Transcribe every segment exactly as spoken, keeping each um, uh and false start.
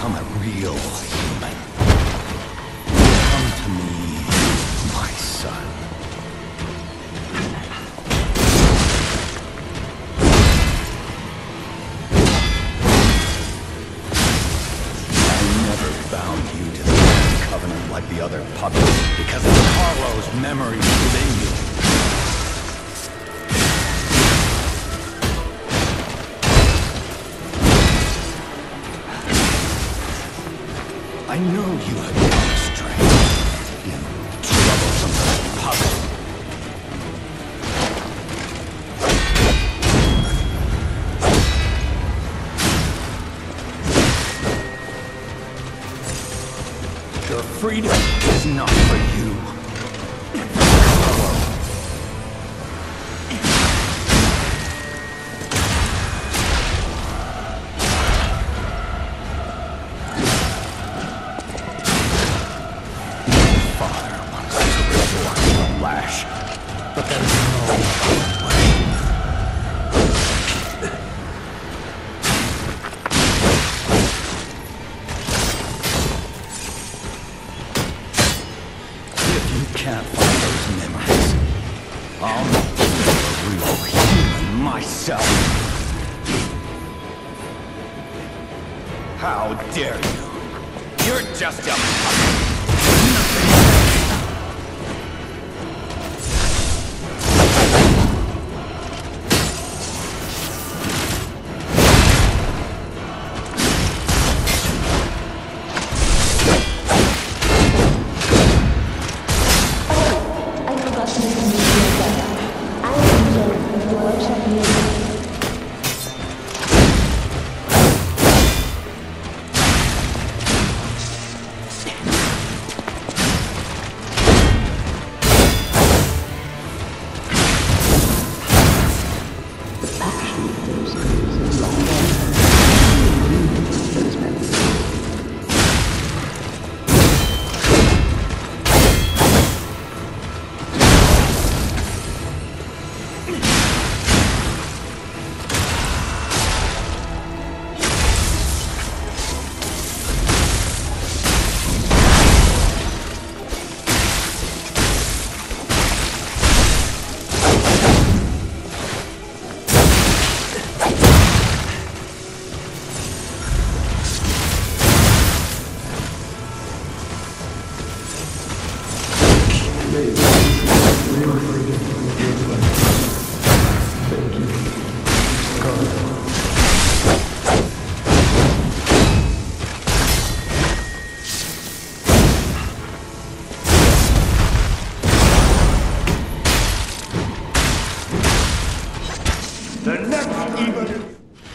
become a real human. Come to me, my son. I never bound you to the Grand Covenant like the other puppets because of Carlo's memories within you. I know you have gone astray, you troublesome puppet. Your freedom is not for you. But there's no way. If you can't find those memories, I'll make you a real human myself. How dare you? You're just a puppet. Nothing. The next even...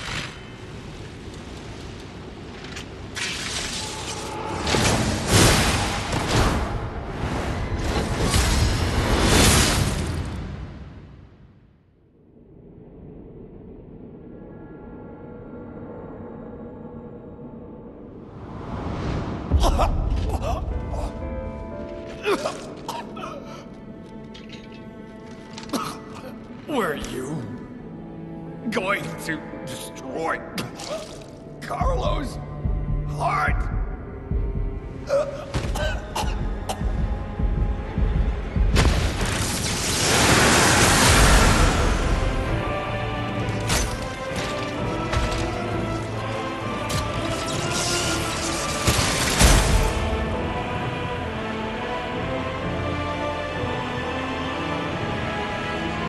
Were you going to destroy Carlo's heart?